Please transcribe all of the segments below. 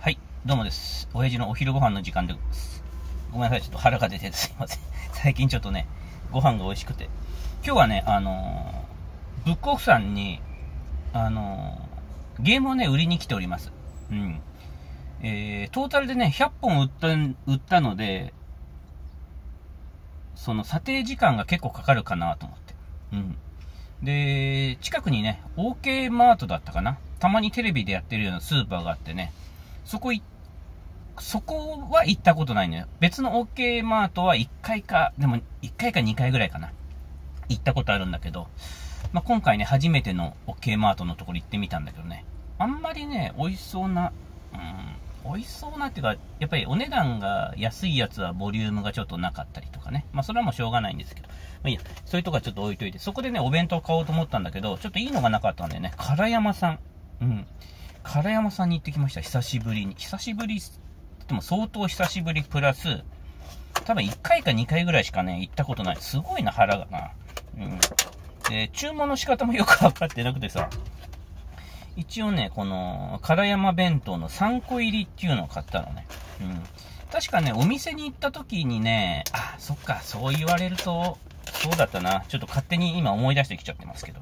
はい、どうもです。親父のお昼ご飯の時間でございます。ごめんなさい、ちょっと腹が出ててすいません。最近ちょっとね、ご飯が美味しくて。今日はね、ブックオフさんに、ゲームをね、売りに来ております。うん。トータルでね、100本売ったので、その査定時間が結構かかるかなと思って。うん。で、近くにね、OK マートだったかな。たまにテレビでやってるようなスーパーがあってね、そこは行ったことないのよ。別の OK マートは1回か、でも1回か2回ぐらいかな。行ったことあるんだけど、今回ね、初めての OK マートのところ行ってみたんだけどね、あんまりね、美味しそうなっていうか、やっぱりお値段が安いやつはボリュームがちょっとなかったりとかね。それはもうしょうがないんですけど。いいや、そういうとこはちょっと置いといて、そこでね、お弁当買おうと思ったんだけど、ちょっといいのがなかったんでね、唐山さん。うん。唐山さんに行ってきました、久しぶりに。久しぶりでも相当久しぶりプラス、多分1回か2回ぐらいしかね、行ったことない。すごいな、腹がな。うん。で、注文の仕方もよくわかってなくてさ、一応ね、この、唐山弁当の3個入りっていうのを買ったのね。うん。確かね、お店に行った時にね、そっか、そう言われると、そうだったな。ちょっと勝手に今思い出してきちゃってますけど。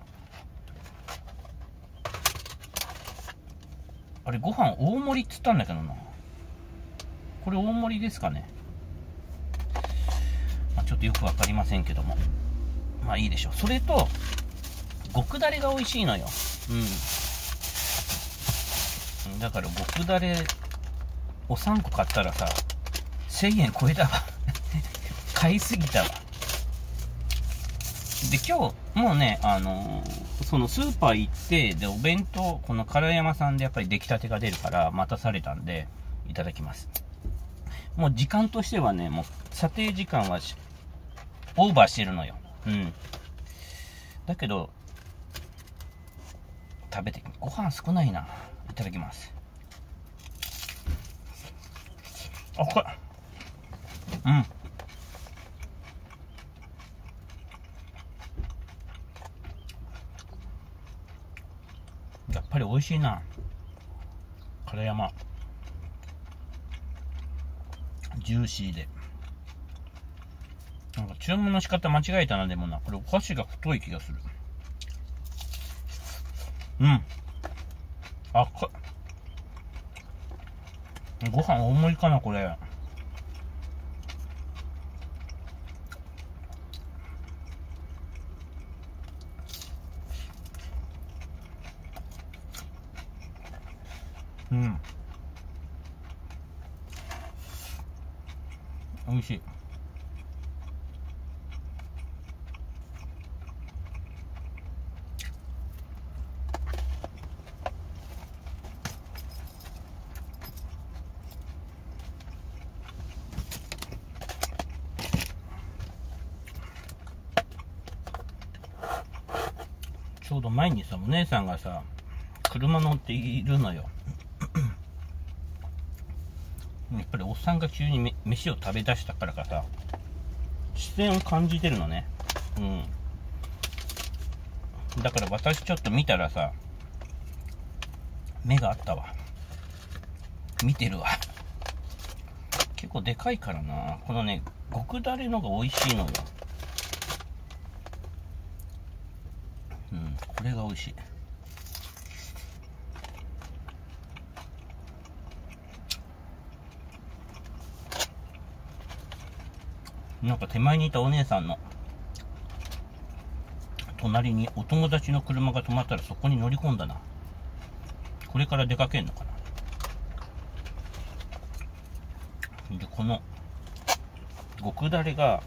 あれ、ご飯大盛りっつったんだけどな。これ大盛りですかね。ちょっとよくわかりませんけども。いいでしょう。それと、極だれが美味しいのよ。うん。だから極だれを3個買ったらさ、1000円超えたわ。買いすぎたわ。で、今日、もうね、そのスーパー行って、で、お弁当、この唐山さんでやっぱり出来たてが出るから、待たされたんで、いただきます。もう時間としてはね、もう、査定時間はオーバーしてるのよ。うん。だけど、ご飯少ないな。いただきます。これ。うん。やっぱり美味しいな。唐山。ジューシーで。なんか注文の仕方間違えたな、でもな。これお箸が太い気がする。うん。ご飯大盛りかな、これ。うん。美味しい。ちょうど前にさ、お姉さんがさ、車乗っているのよ。やっぱりおっさんが急に飯を食べ出したからかさ、視線を感じてるのね。うん。だから私ちょっと見たらさ、目があったわ。見てるわ。結構でかいからな。このね、極だれのが美味しいのよ。うん、これが美味しい。なんか手前にいたお姉さんの隣にお友達の車が止まったらそこに乗り込んだな。これから出かけんのかな。で、この極だれが、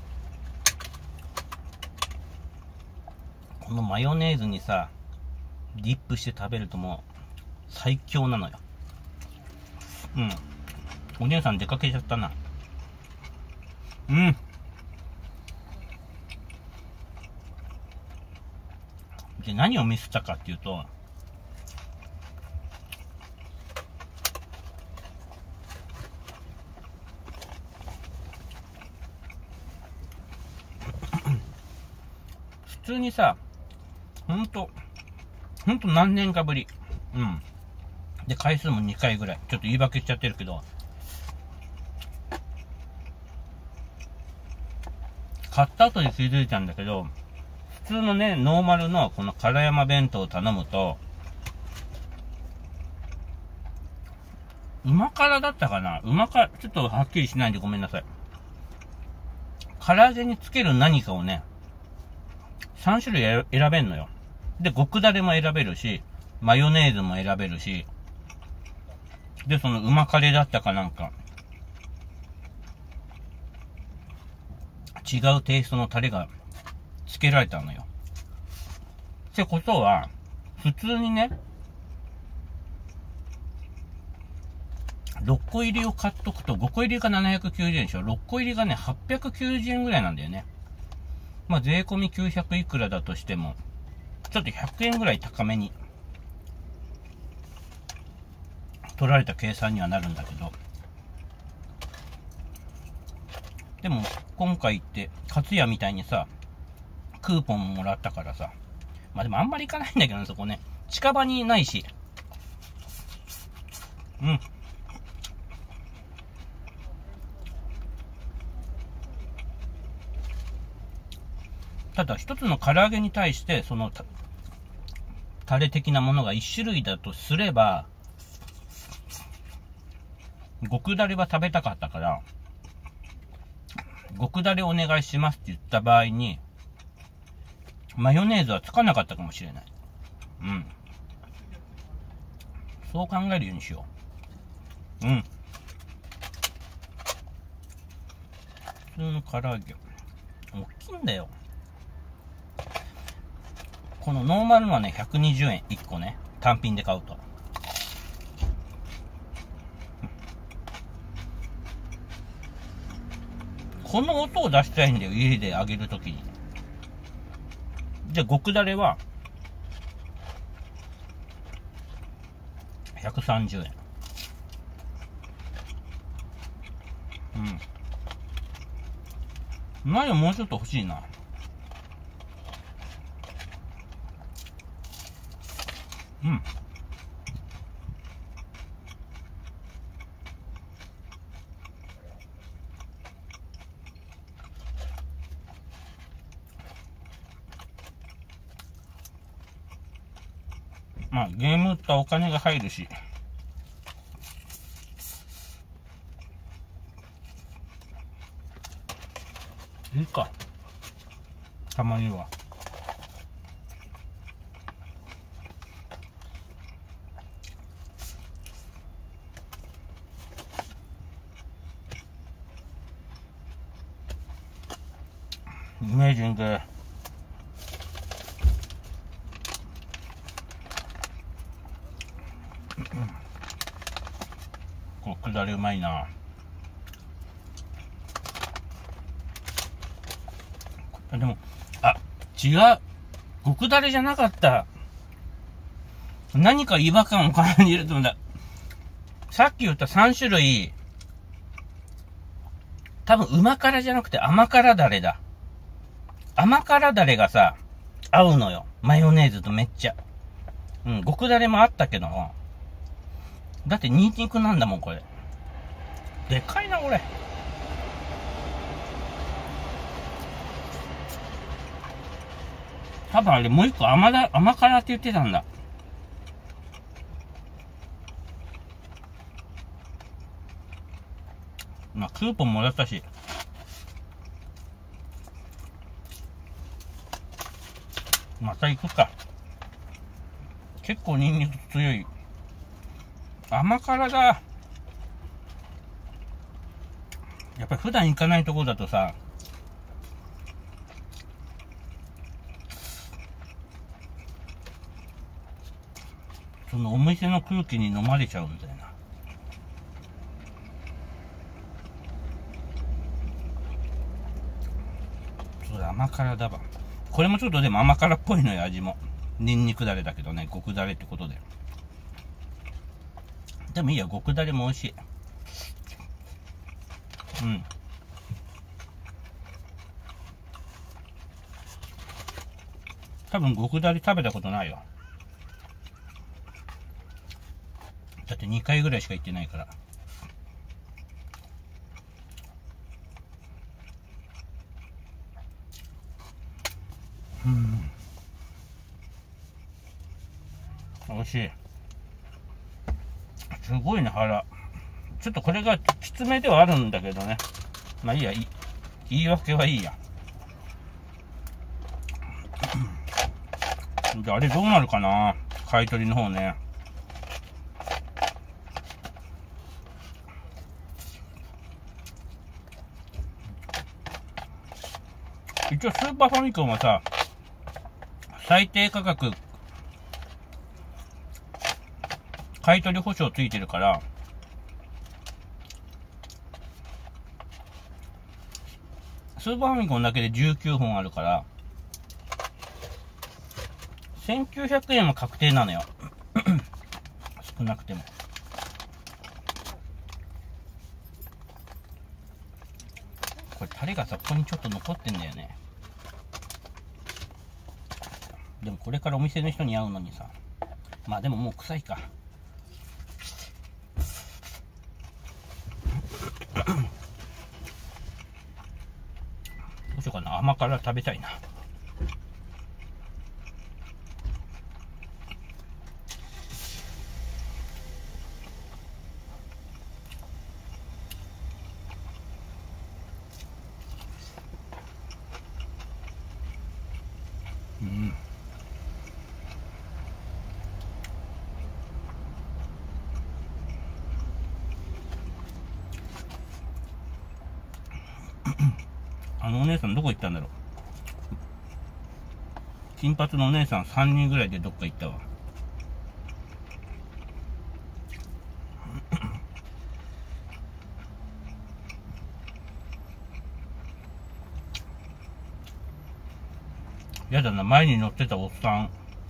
このマヨネーズにさ、ディップして食べるともう最強なのよ。うん。お姉さん出かけちゃったな。うん。で、何をミスったかっていうと、普通にさ、ほんと何年かぶり。うん。 で、回数も2回ぐらい。ちょっと言い訳しちゃってるけど、買った後で気づいたんだけど、普通のね、ノーマルのこの唐山弁当を頼むと、旨辛だったかな、ちょっとはっきりしないんでごめんなさい。唐揚げにつける何かをね、3種類選べんのよ。で、極だれも選べるし、マヨネーズも選べるし、で、その旨カレーだったかなんか、違うテイストのタレがつけられたのよ。ってことは、普通にね、6個入りを買っとくと、5個入りが790円でしょ。6個入りがね、890円ぐらいなんだよね。まあ、税込み900いくらだとしても、ちょっと100円ぐらい高めに、取られた計算にはなるんだけど、でも、今回って、かつやみたいにさ、クーポンもらったからさ、まあでもあんまり行かないんだけどね、そこね。近場にないし。うん。ただ一つの唐揚げに対して、そのタレ的なものが一種類だとすれば、極だれは食べたかったから、極だれお願いしますって言った場合に、マヨネーズはつかなかったかもしれない。うん。そう考えるようにしよう。うん。普通の唐揚げ。大きいんだよ。このノーマルのはね、120円1個ね。単品で買うと。この音を出したいんだよ、家で揚げるときに。じゃあ、極だれは、130円。うん。マヨもうちょっと欲しいな。うん。まあ、ゲームってお金が入るし。いいか。たまには。イメージング。こう、下りうまいな。でも、あ、違う。極だれじゃなかった。何か違和感を感じると思うんだ。さっき言った3種類、多分旨辛じゃなくて甘辛だれだ。甘辛だれがさ、合うのよ。マヨネーズとめっちゃ。うん、極だれもあったけど、だってニンニクなんだもん、これ。でかいな、これ。多分あれもう一個甘辛って言ってたんだ。まあ、クーポンもらったし。また行くか。結構ニンニク強い。甘辛だ。やっぱり普段行かないとこだとさ、そのお店の空気に飲まれちゃうんだよな。そうだ、甘辛だわ。これもちょっとでも甘辛っぽいのよ、味も。ニンニクだれだけどね、極だれってことで。でもいいや、極だれも美味しい。うん。多分極だれ食べたことないよ。 って2回ぐらいしか行ってないから。美味しい。すごいね、腹。ちょっとこれがきつめではあるんだけどね。まあいいや、言い訳はいいや。じゃああれどうなるかな、買い取りの方ね。一応スーパーファミコンはさ、最低価格買い取り保証ついてるから、スーパーファミコンだけで19本あるから、1900円は確定なのよ。少なくても。これタレがさ、ここにちょっと残ってんだよね。でもこれからお店の人に会うのにさ、まあでももう臭いか。どうしようかな、甘辛食べたいな。あのお姉さんどこ行ったんだろう。金髪のお姉さん3人ぐらいでどっか行ったわ。やだな、前に乗ってたおっさん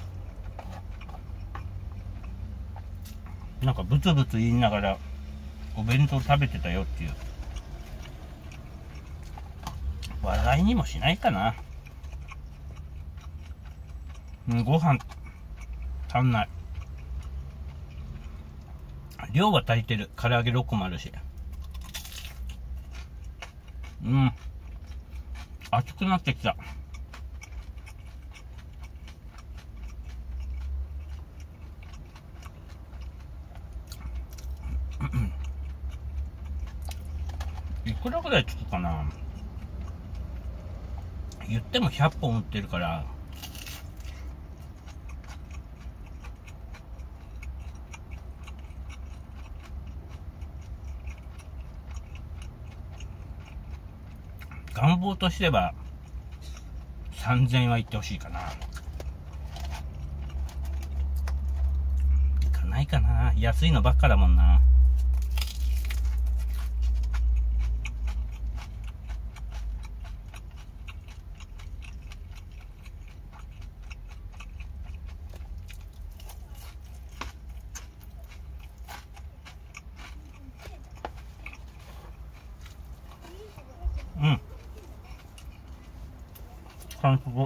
なんかブツブツ言いながらお弁当食べてたよっていう。笑いにもしないかな。ご飯足んない。量は足りてる。唐揚げ6個もあるし。熱くなってきた。いくらぐらいつくかな。言っても100本売ってるから、願望としては3000円は行ってほしいかな。いかないかな、安いのばっかだもんな。完食。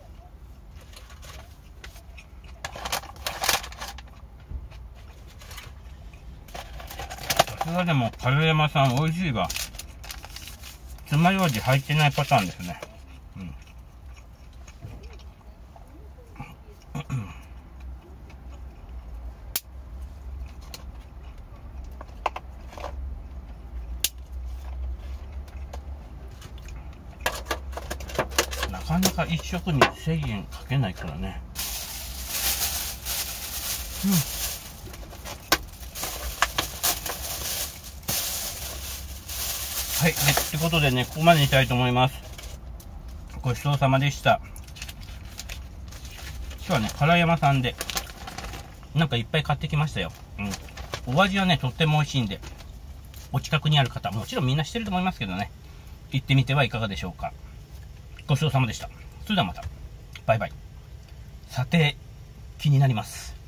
さすがでもカルヤマさん美味しいわ。爪楊枝入ってないパターンですね。なかなか一食に1000円かけないからね。はい、ってことでね、ここまでにしたいと思います。ごちそうさまでした。今日はね、唐山さんで、なんかいっぱい買ってきましたよ。お味はね、とっても美味しいんで、お近くにある方、もちろんみんな知ってると思いますけどね、行ってみてはいかがでしょうか。ごちそうさまでした。それではまた。バイバイ。さて、気になります。